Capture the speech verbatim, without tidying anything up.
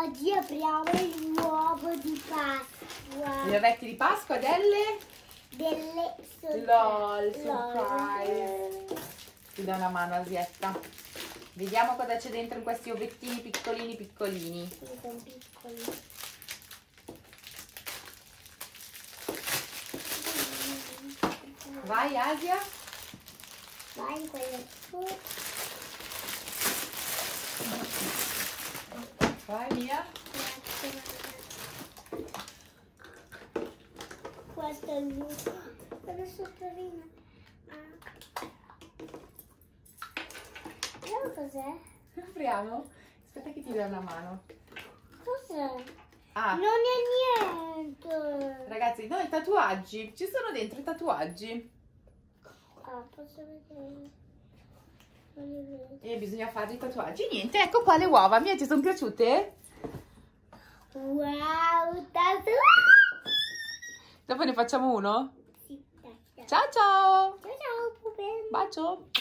Oggi apriamo l'uovo di Pasqua. Gli ovetti di Pasqua delle? Delle sorprese. LOL, surprise. Ti do una mano, Asietta. Vediamo cosa c'è dentro in questi ovettini piccolini piccolini. Sono piccoli. Vai, Asia. Vai in quello su. Vai, Mia. Questo è il lupo. Quello sottorino. Ah. Vediamo cos'è. Apriamo. Aspetta che ti do una mano. Cos'è? Ah, Non è niente. ragazzi, no, i tatuaggi. Ci sono dentro i tatuaggi. Ah, posso vedere. Non li vedo. E bisogna fare i tatuaggi. Niente, ecco qua le uova. Mia, ti sono piaciute? Wow, tatuaggi. Dopo ne facciamo uno? Sì, dai, dai. Ciao ciao! Ciao ciao, pupè. Bacio!